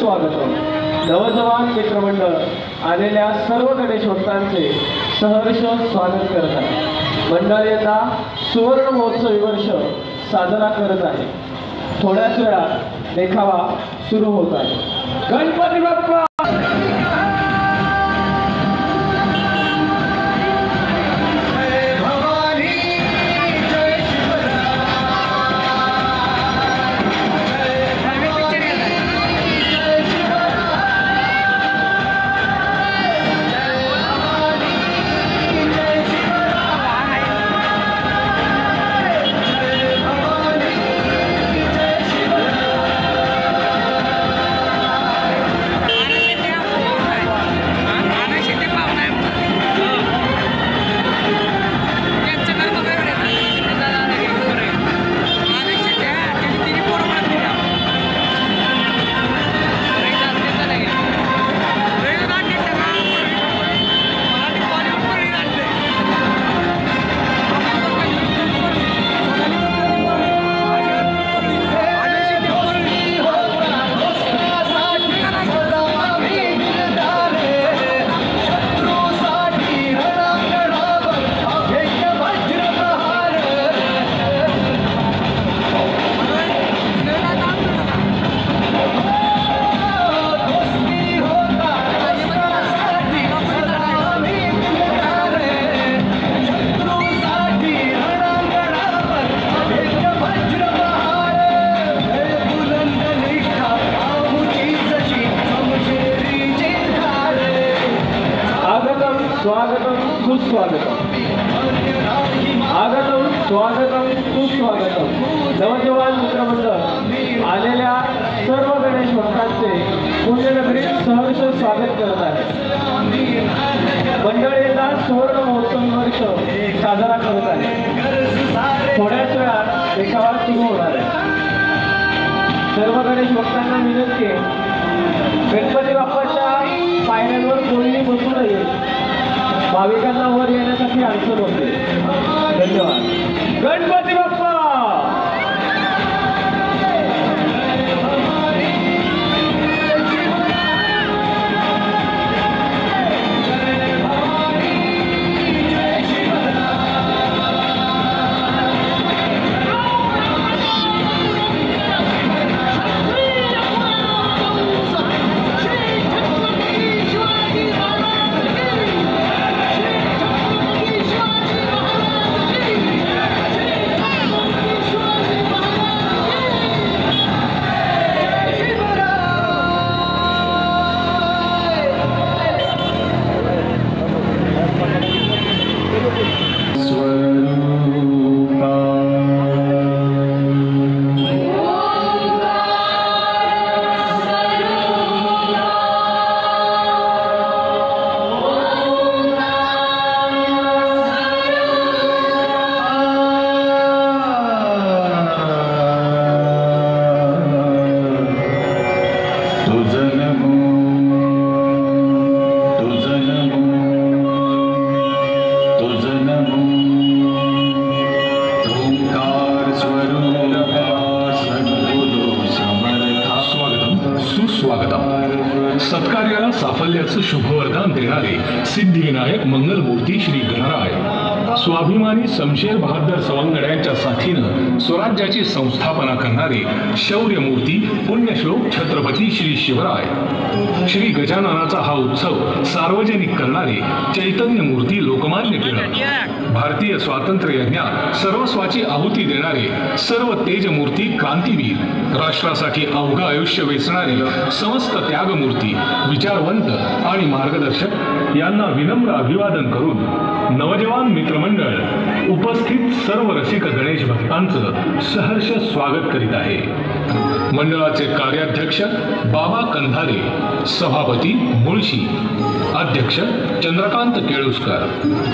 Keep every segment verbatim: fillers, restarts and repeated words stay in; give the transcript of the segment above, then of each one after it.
सुस्वागतम. नवजवान मित्रमंडळ आलेल्या सर्व गणेश भक्तांचे सहर्ष स्वागत करत आहे. मंडळ यंदा सुवर्ण महोत्सवी वर्ष साजरा करत आहे. थोड्याच वेळात देखावा सुरू होत आहे. गणपती बाप्पा. स्वागतम सुस्वागतम. आगतम स्वागतम सुस्वागतम. नवजवान मित्रमंडळ आलेल्या सर्व गणेश भक्तांचे पुण्यनगरीत सहर्ष स्वागत करत आहे. मंडळ यंदा सुवर्ण महोत्सवी वर्ष साजरा करत आहे. थोड्याच वेळात देखावा सुरू होणार आहे. सर्व गणेश भक्तांना विनंती आहे, गणपती बाप्पाच्या पायऱ्यांवर कोणीही बसू नये. भाविकांना वर येण्यासाठी अडचण होते. धन्यवाद. गणपती बाप्पा. सत्कार्याला साफल्याचं शुभवरदान देणारे सिद्धिविनायक मंगलमूर्ती श्री गणराय, स्वाभिमानी शमशेर बहादर सवंगड्यांच्या साथीनं स्वराज्याची संस्थापना करणारे शौर्यमूर्ती पुण्यश्लोक छत्रपती श्री शिवराय, श्री गजाननाचा हा उत्सव सार्वजनिक करणारे चैतन्य मूर्ती लोकमान्य टिळक, भारतीय स्वातंत्र्य यज्ञात सर्वस्वाची आहुती देणारे सर्व तेजमूर्ती क्रांतीवीर, राष्ट्रासाठी अवघ आयुष्य वेचणारे समस्त त्यागमूर्ती, विचारवंत आणि मार्गदर्शक यांना विनम्र अभिवादन करून नवजवान मित्रमंडळ उपस्थित सर्व रसिक गणेश भक्तांचं सहर्ष स्वागत करीत आहे. मंडळाचे कार्याध्यक्ष बाबा कंधारे, सभापती मुळशी, अध्यक्ष चंद्रकांत केळुसकर.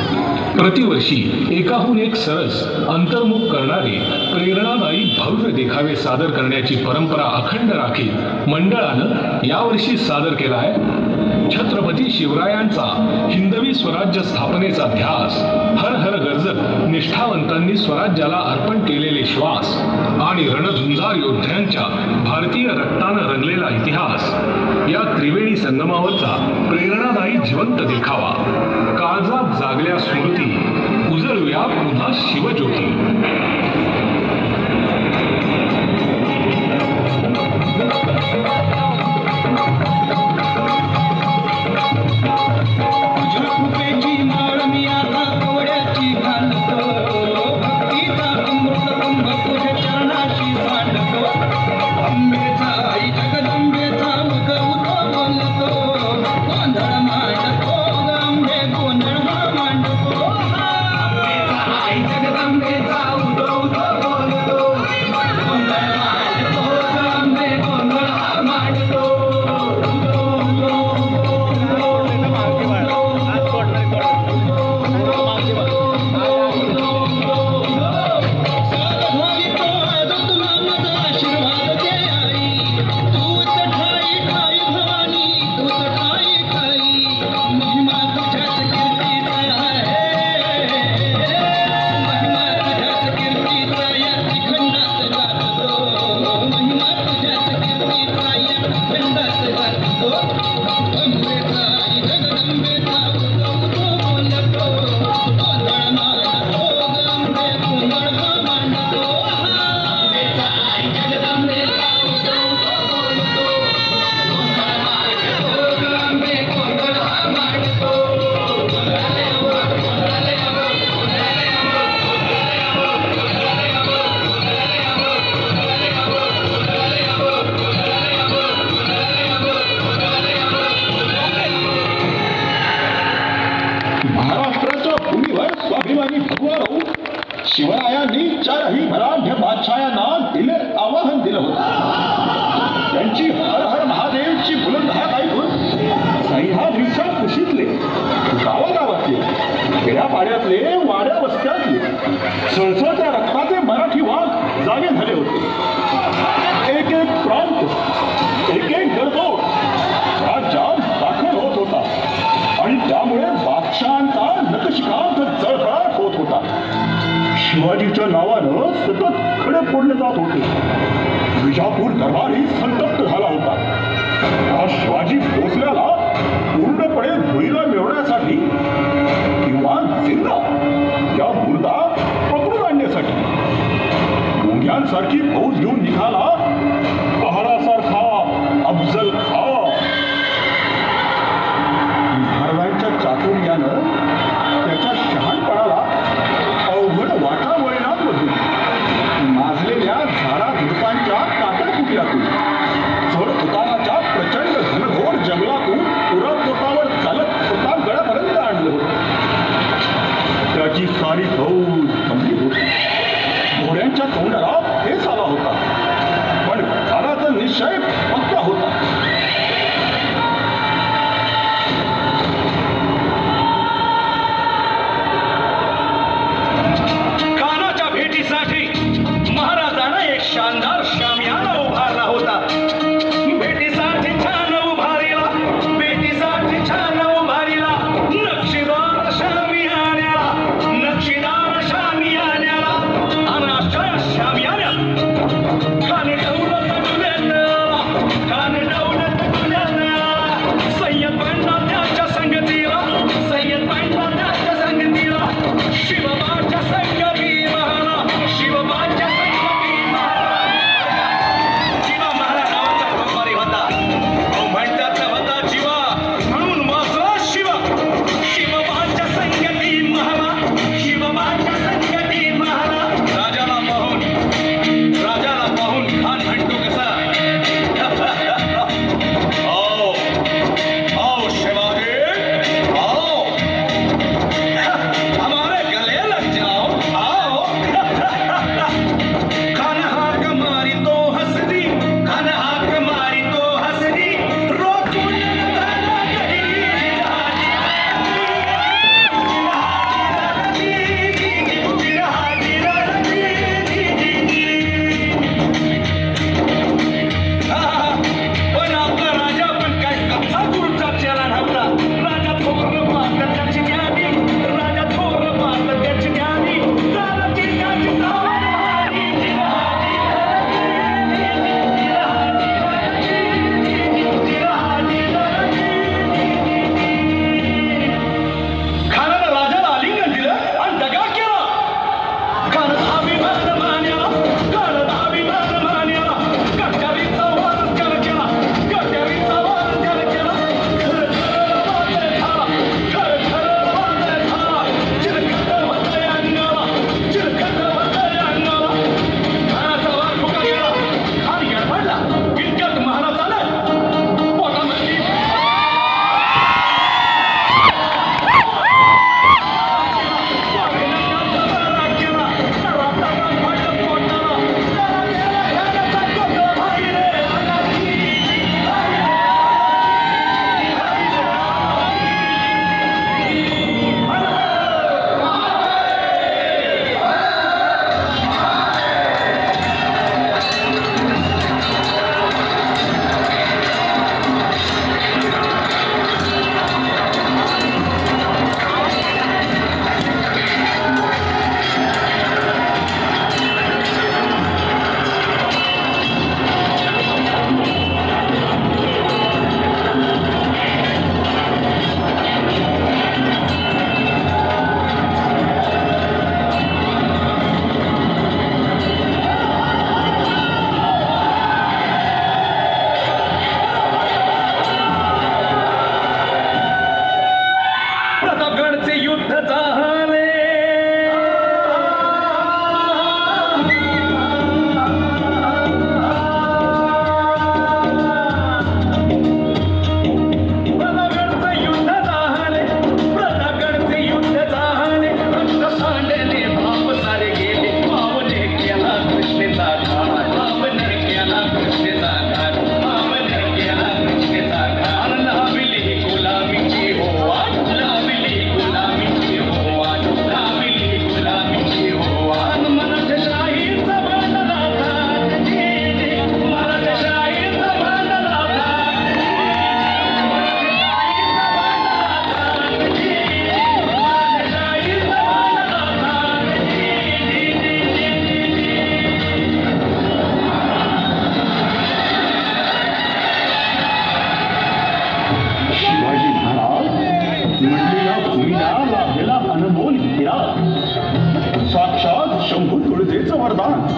प्रतिवर्षी एकाहून एक सरस अंतर्मुख करणारे प्रेरणादायी भव्य देखावे सादर करण्याची परंपरा अखंड राखीत मंडळानं यावर्षी सादर केला आहे छत्रपती शिवरायांचा हिंदवी स्वराज्य स्थापनेचा ध्यास, हर हर गर्जत निष्ठावंतांनी स्वराज्याला अर्पण केलेले श्वास आणि रणझुंजार योद्ध्यांच्या भारतीय रक्तानं रंगलेला इतिहास या त्रिवेणी संगमावरचा प्रेरणादायी जिवंत देखावा. काळजात जागल्या स्मृती, उजळूया पुन्हा शिवज्योती. महाराष्ट्राच्या भूमीवर स्वाभिमानी भगवा राहून शिवरायांनी चारही मराठ्या बादशाहांना दिले आवाहन दिलं होतं. त्यांची हर हर महादेवची बुलंद हाक ऐकून सह्याद्रीच्या कुशीतले, गावागावातले, खेड्यापाड्यातले, वाड्या वस्त्यातले सळसळत्या रक्ताचे मराठी वाघ जागे झाले होते. एक एक प्रांत, एक एक गडदोड राज्यात दाखल होत होता आणि त्यामुळे बादशाहांचा नतशिकांत जळफळाट होत होता. शिवाजीच्या नावानं सतत खडे फोडले जात होते. विजापूर दरबारही संतप्त झाला होता. हा शिवाजी भोसल्याला पूर्णपणे धुळीला मिळवण्यासाठी किंवा जिंदा या मुर्दा पकडून आणण्यासाठी मुंग्यांसारखी फौज घेऊन निघाला पहाडासारखा अफजल खा. महाराजांच्या चातुर्यानं त्याच्या शहाणपणाला अवघड वाटावळणांमधून, माजलेल्या झाडा झुडपांच्या कातडकुटीतून, चढ उताराच्या प्रचंड घनघोर जंगलातून उरापोटावर चालत स्वतः गडापर्यंत आणलं होतं. त्याची सारी फौज थांबली होती. घोड्यांच्या तोंडाला फेस आला होता, पण काळाचा निश्चय पक्का होता. कानाच्या भेटीसाठी महाराजांना एक शानदार शामियाना उभारला होता. भेटीसाठी छान उभारीला, भेटीसाठी छान उभारीला नक्षीदार शामियाना, नक्षीदार शामियाना.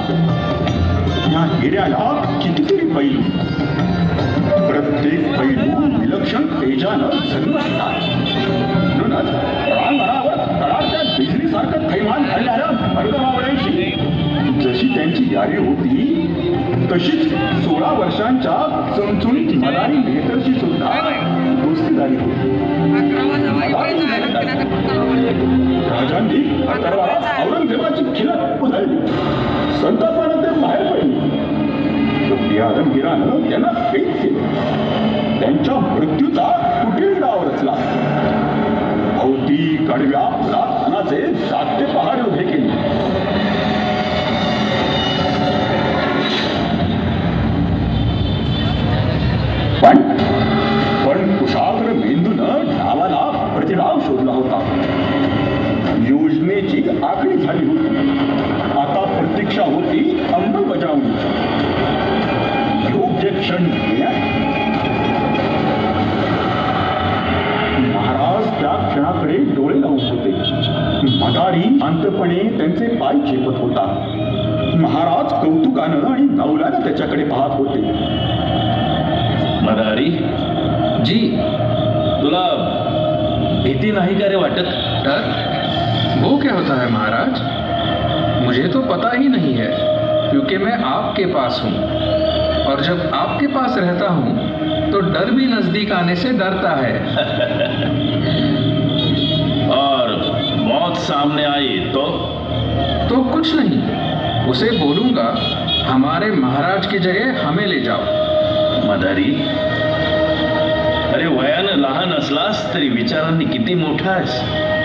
या हिऱ्याला कितीतरी पैलू, प्रत्येक पैलू विलक्षण तेजानं झगमगतात. म्हणूनच रणांगणावर तडाख्या बिजलीसारखं थैमान घालणाऱ्या मर्दमावळ्यांची जशी त्यांची यारी होती तशीच सोळा वर्षांच्या चमचुणीत मदारी मेहतरची सुद्धा दोस्तीदारी होती. राजांनी दरबारात औरंगजेबाची खिलत उधळली. संतापानं ते बाहेर पडले. आलमगीरानं त्यांना कैद केलं. त्यांच्या मृत्यूचा कुटील डाव रचला. अवती कडव्या प्रार्थनाचे जागते पहारे उभे केले. पण पण कुशाग्र मेंदूनं डावाला प्रतिडाव शोधला होता. योजनेची आखणी झाली होती. आता प्रतीक्षा होती अंमलबजावणीची. योग्य क्षण महाराज त्या क्षणाकडे डोळे लावून होते. मदारी शांतपणे त्यांचे पाय चेपत होता. महाराज कौतुकानं आणि नवल्यानं त्याच्याकडे पाहत होते. मदारी जी, तुला भीती नाही का रे वाटत? डर? वो क्या होता है महाराज? मुझे तो पता ही नहीं है, क्योंकि मैं आपके पास हूँ, और जब आपके पास रहता हूँ तो डर भी नजदीक आने से डरता है। और मौत सामने आई तो तो कुछ नहीं, उसे बोलूँगा हमारे महाराज की जगह हमें ले जाओ। मदारी, अरे वयानं लहान असलास तरी विचारांनी किती मोठा आहेस.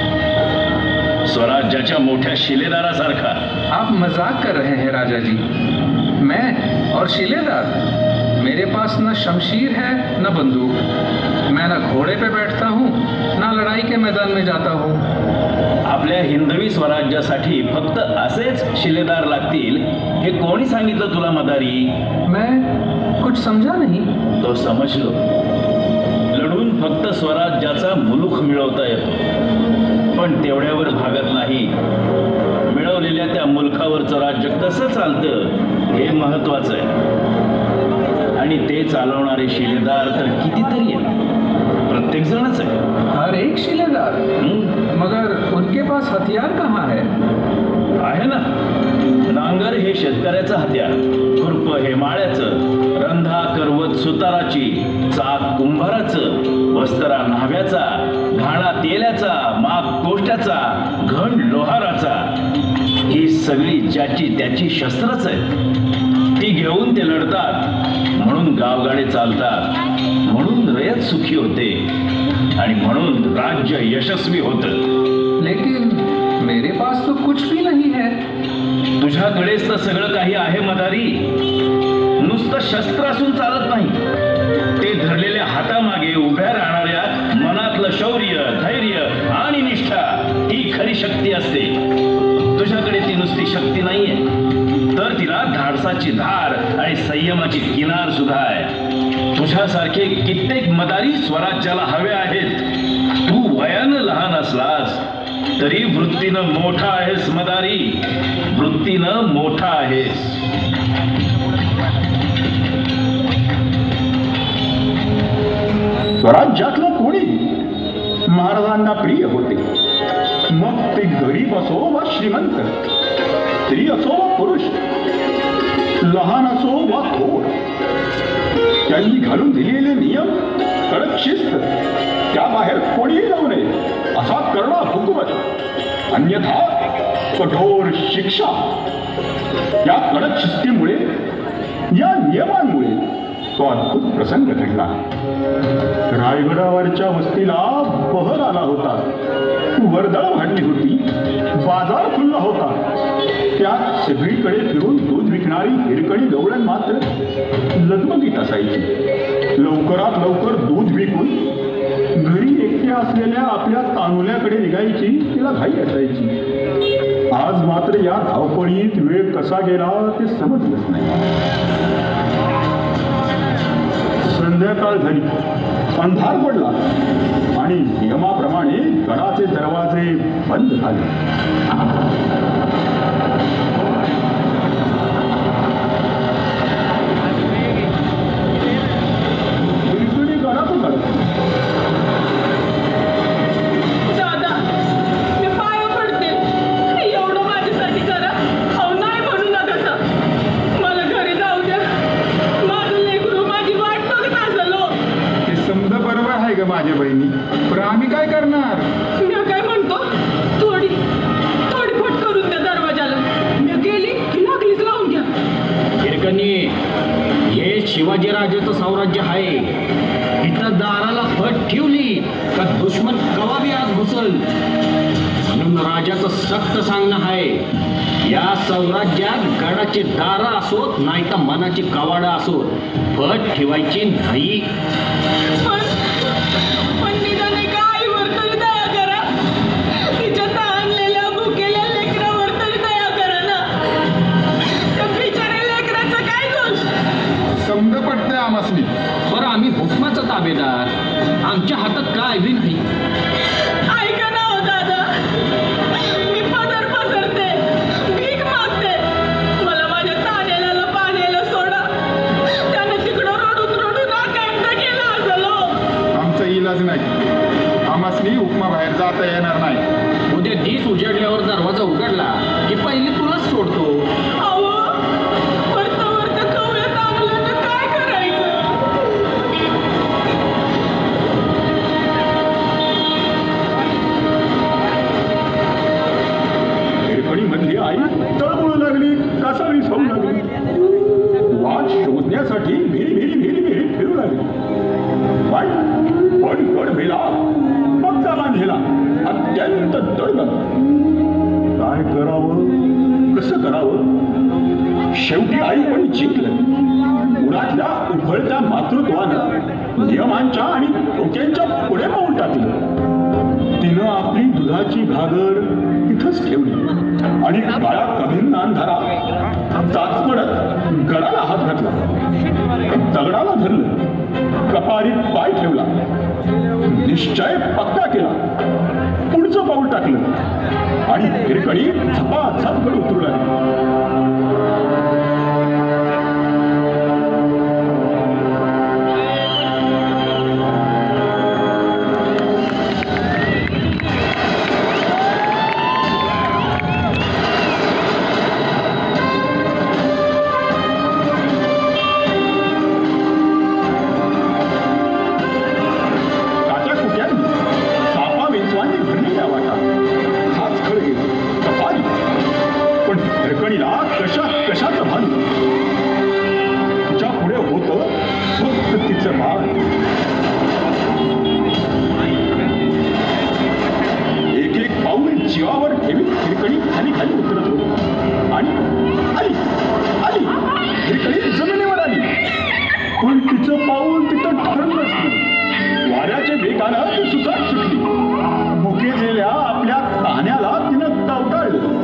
स्वराज्याच्या मोठ्या शिलेदारासारखा. आप मजाक कर रहे हैं राजा जी. मैं और शिलेदार? मेरे पास न शमशीर है न बंदूक. मैं न घोड़े पे बैठता हूँ न लड़ाई के मैदान में जाता हूँ. आपल्या हिंदवी स्वराज्यासाठी फक्त असेच शिलेदार लागतील हे कोणी सांगितलं तुला मदारी? मैं कुछ समझा नहीं. तो समजलो. लढून फक्त स्वराज्याचा मुलूख मिळवता येतो, पण तेवढ्यावर भागत नाही. मिळवलेल्या त्या मुलखावरचं राज्य कसं चालतं हे महत्वाचं आहे. आणि ते चालवणारे शिलेदार तर कितीतरी आहेत. प्रत्येक जणच आहे. हर एक शिलेदार? मगर उनके पास हथियार कहाँ है? आहे ना. नांगर हे शेतकऱ्याचं हत्यार, खुरप हे माळ्याचं, रंधा करवत सुताराची, चाक कुंभाराचं, वस्त्रा न्हाव्याचा, घाणा तेल्याचा, माग कोष्ट्याचा, घण लोहाराचा. ही सगळी ज्याची त्याची शस्त्रच आहे. ती घेऊन ते लढतात, म्हणून गावगाडे चालतात, म्हणून रयत सुखी होते आणि म्हणून राज्य यशस्वी होतं. लेकिन मेरे पास तो कुछ भी नहीं है. तुझ्याकडेच तर सगळं काही आहे मदारी. नुसतं शस्त्र असून चालत नाही. ते धरलेल्या हातामागे उभ्या राहणाऱ्या मनातलं शौर्य, धैर्य आणि निष्ठा ही खरी शक्ती असते. तुझ्याकडे ती नुसती शक्ती नाहीये, तर तिला धाडसाची धार आणि संयमाची किनार सुद्धा आहे. तुझ्यासारखे कित्येक मदारी स्वराज्याला हवे आहेत. तू वयानं लहान असलास तरी वृत्तीनं मोठा आहेस मदारी. वृत्तीनं मोठा आहेस. स्वराज्यातलं कोणी महाराजांना प्रिय होते. मग ते गरीब असो वा श्रीमंत, स्त्री असो वा पुरुष, लहान असो वा थोर. त्यांनी घालून दिलेले नियम, कडक शिस्त, त्याबाहेर कोणीही जाऊ नये असा करणा हुकूमत, अन्यथा कठोर शिक्षा. या कडक शिस्तीमुळे, या नियमांमुळे तो अद्भुत प्रसंग घडला. रायगडावरच्या वस्तीला बहर आला होता. वर्दळ वाढली होती. बाजार खुलला होता. त्यात सगळीकडे फिरून दूध विकणारी हिरकणी गवळण मात्र लगमगीत असायची. लवकरात लवकर दूध विकून घरी एकट्या असलेल्या आपल्या तानुल्याकडे निघायची तिला घाई असायची. आज मात्र या धावपळीत वेळ कसा गेला ते समजलंच नाही. संध्याकाळ झाली. अंधार पडला आणि नियमाप्रमाणे गडाचे दरवाजे बंद झाले. माझे बहिणी, पण आम्ही काय करणार? मी काय म्हणतो, थोडी थोडी फट करून त्या दरवाजाला. मी गेली की लागलीच लावून घ्या. हिरकणी, हे शिवाजीराजाचं साम्राज्य आहे. इथं दाराला फट ठेवली का दुश्मन कवा बी आत घुसल. म्हणून राजाचं सक्त सांगणं आहे, या साम्राज्यात गडाचे दारा असोत नाही तर मनाची कवाडा असोत, फट ठेवायची नाही. पण पण निदान एका आईवर तरी दया करा. तिच्या तहानलेल्या भुकेल्या लेकरावर तरी दया करा ना. त्या बिचाऱ्या लेकराचा काय दोष? समज पडतंय आमासनी. बरं, आम्ही हुकमाचा ताबेदार, आमच्या हातात काय बी नाही. ऐका ना हो दादा, मी पदर पसरते, भीक मागते. मला माझ्या तानेला पाण्याला सोडा. त्यानं तिकडं रडून रडून आकांत केला असेल हो. आमचा इलाज नाही. आमासनी उपमा बाहेर जाता येणार नाही. उद्या दिस उजाडल्यावर दरवाजा उघडला की पहिले तुलाच सोडतो. अहो, वरता वरता कवळ्या तांबल्यानं काय करायचं? हिरकणी मधली आई तळमळू लागली, कासावीस होऊ लागली. वाट शोधण्यासाठी भिरी भिरी भिरी भिरी फिरू लागली. पण पण गड भेला, पक्का बांधलेला, अत्यंत दडगड. काय करावं, कसं करावं? शेवटी आई पण जिंकलं. उरातल्या उफळत्या मातृत्वानं नियमांच्या आणि धोक्यांच्या पुढे पाऊल टाकलं. तिनं आपली दुधाची घागर तिथंच ठेवली आणि काळा कभिन्न अंधारा चाचपडत गडाला हात घातला. दगडाला धरलं, कपारीत पाय ठेवला, निश्चय पक्का केला. पुढचं पाऊल टाकलं आणि हिरकणी झपाझप गड उतरू लागली. कशा कशाचं भान? तिच्या पुढे होतं फक्त तिचं भान. एक एक पाऊल जीवावर ठेवीत हिरकणी खाली खाली उतरत होती आणि आली आली हिरकणी जमिनीवर आली. पण तिचं पाऊल तिथं ठरलंच नाही. वाऱ्याच्या वेगानं ती सुसाट सुटली. मुके गेल्या आपल्या ताण्याला तिनं तावटाळलं.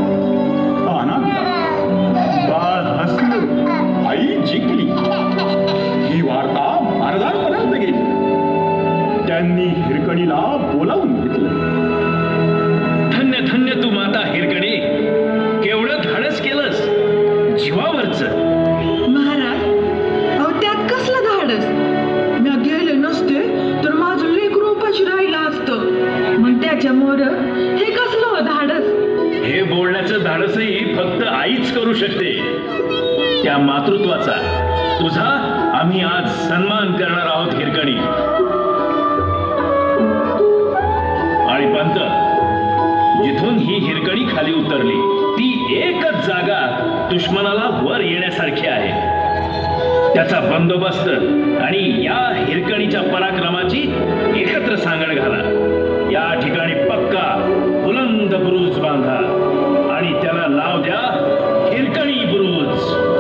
बाळ हसलं, आई जिंकली. ही वार्ता महाराजांपर्यंत गेली. त्यांनी हिरकणीला बोलावून घेतलं. धन्य धन्य तू माता हिरकणी, केवढं धाडस केलंस, जीवावरच. महाराज, अहो त्यात कसलं धाडस? मी गेले नसते तर माझं लेकरू उपाशी राहिलं असतं. मग त्याच्यामुळं हे कसलं धाडस? हे बोलण्याचं धाडसही फक्त आईच करू शकते. त्या मातृत्वाचा तुझा आम्ही आज सन्मान करणार आहोत हिरकणी. आणि पंत, जिथून ही हिरकणी खाली उतरली ती एकच जागा दुश्मनाला वर येण्यासारखी आहे. त्याचा बंदोबस्त आणि या हिरकणीच्या पराक्रमाची एकत्र सांगड घाला. या ठिकाणी पक्का बुलंद बुरुज बांधा आणि त्याला नाव द्या हिरकणी बुरुज.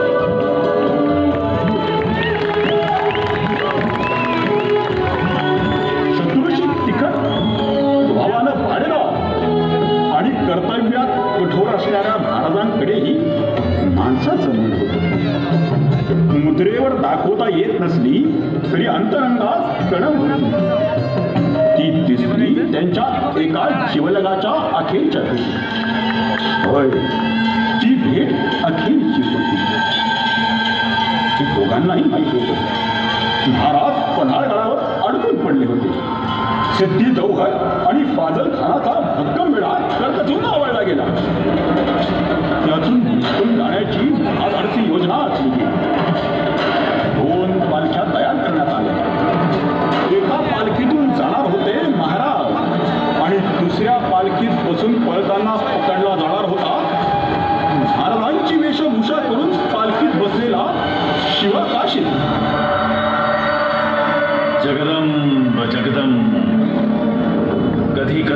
शत्रूची तिखट स्वभावानं भाडेराव आणि कर्तव्यात कठोर असणाऱ्या महाराजांकडेही माणसाचं मन होतं. मुद्रेवर दाखवता येत नसली तरी अंतरंगात कणव होती. ती दिसली त्यांच्या एका शिवलगाच्या अखेरच्या भेटी. होय, ती भेट अखेरची होती. ती दोघांनाही माहिती होतं. महाराज पन्हाळगडावर अडकून पडले होते. सिद्धी जौहर आणि फाजल खानाचा भक्कम वेळा कर्कचून आवळला गेला. त्यातून निसटून जाण्याची महाधाडसी योजना आखली गेली. दोन पालख्या तयार करण्यात आल्या. एका पालखीतून जाणार होता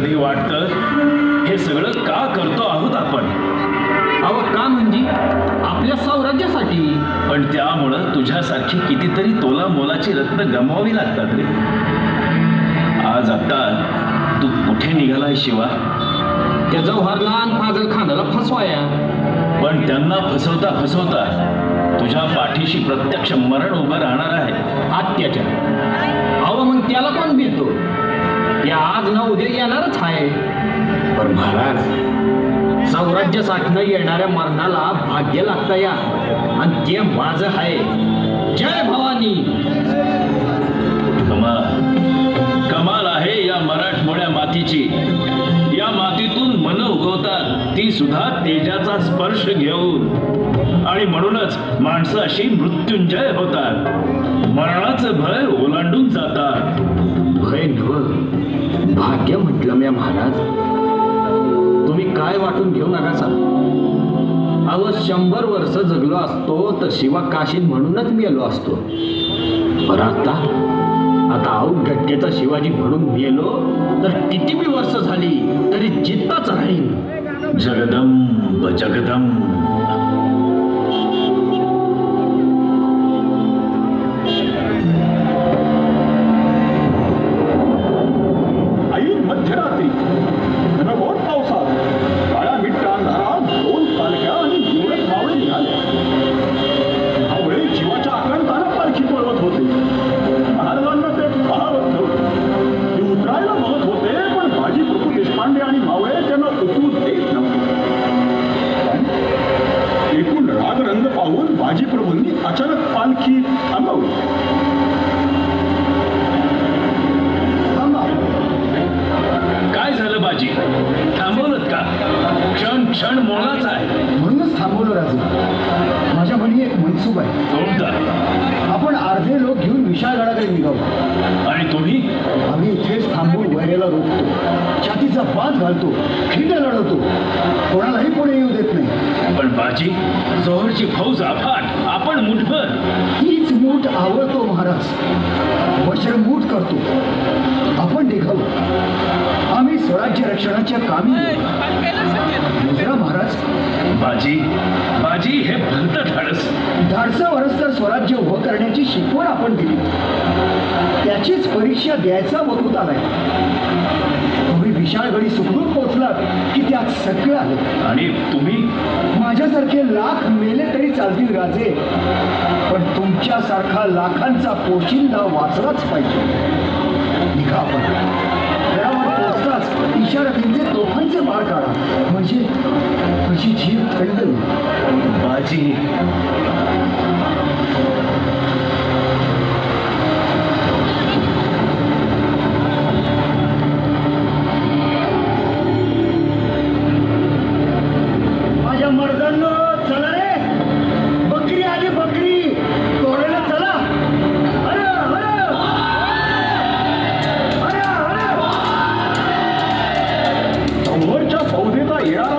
कधी वाटतं हे सगळं का करतो आहोत आपण. अहो का म्हणजे आपल्या साम्राज्यासाठी. पण त्यामुळं तुझ्यासारखी कितीतरी तोला मोलाची रत्न गमवावी लागतात रे. आज आता तू कुठे निघालाय शिवा. त्या जव्हारला आणि फाजल खानाला फसवाया. पण त्यांना फसवता फसवता तुझ्या पाठीशी प्रत्यक्ष मरण उभं राहणार आहे. अत्याचार. अहो मग त्याला कोण भेटतो. त्या आज ना उद्या येणारच आहे. पण महाराज साम्राज्यासाठी येणाऱ्या मरणाला भाग्य लागतं या. आणि ते माझं आहे. जय भवानी. कमाल कमाल आहे या मराठमोळ्या मातीची. या मातीतून मन उगवतात ती सुद्धा तेजाचा स्पर्श घेऊन. आणि म्हणूनच माणसं अशी मृत्युंजय होतात. मरणाचं भय ओलांडून जातात. भय नव भाग्य म्हटलं म्या महाराज. तुम्ही काय वाटून घेऊ नका सा. अहो शंभर वर्ष जगलो असतो तर शिवा काशीद म्हणूनच मेलो असतो. पण आता आता आऊट घटकेचा शिवाजी म्हणून मेलो तर किती बी वर्ष झाली तरी जिद्दच राहील. जगदंब जगदंब. आई मध्यरात्री घनघोर पावसात काळ्या मिठ्ठा अंधारात दोन पालख्या आणि निवडक मावळे निघाले. मावळे जीवाच्या आकांतानं पालखी पळवत होते. महाराजांना ते पाहत नव्हते. ते उतरायला बघत होते पण बाजी प्रभू देशपांडे आणि मावळे त्यांना उतरू देत नव्हते. एकूण राग रंग पाहून बाजी प्रभूंनी अचानक पालखी थांबवली. काय झालं बाजी. थांबवलं का. क्षण क्षण मोलाचा आहे. म्हणूनच थांबवलं राजू. माझ्या मनी एक मनसूब आहे. कोणता. आपण अर्धे लोक घेऊन विशाळगडाकडे निघालो. आणि तुम्ही. आम्ही इथेच थांबून वैरेला रोखतो. छातीचा बाज घालतो. खिंड लढवतो. कोणालाही पुढे येऊ देत नाही. पण बाजी जोहरची फौज अफाट. आपण मुठभर. हीच मूठ आवडतो महाराज. वज्रमूठ करतो. आपण निघालो. आम्ही स्वराज्य रक्षणाच्या कामी दुसरा महाराज. बाजी बाजी हे भलतं धाडस. धाडसावरच तर स्वराज्य उभं करण्याची शिकवण आपण दिली. त्याचीच परीक्षा द्यायचा वखूत आलाय. तुम्ही विशाळगडी सुखरूप पोचलात की त्यात सगळं आलं. आणि तुम्ही. माझ्यासारखे लाख मेले तरी चालतील राजे. पण तुमच्यासारखा लाखांचा पोशिंदा वाचलाच पाहिजे. निघा आपण. गडावर पोचताच इशारतींचे तोफांचे मार काढा. म्हणजे अशी जीव थंड होईल. बाजी. माझ्या मर्दांनो चला रे. बकरी आली बकरी. तोडायला चला. अरे अरे समोरच्या फौजेचा येणारा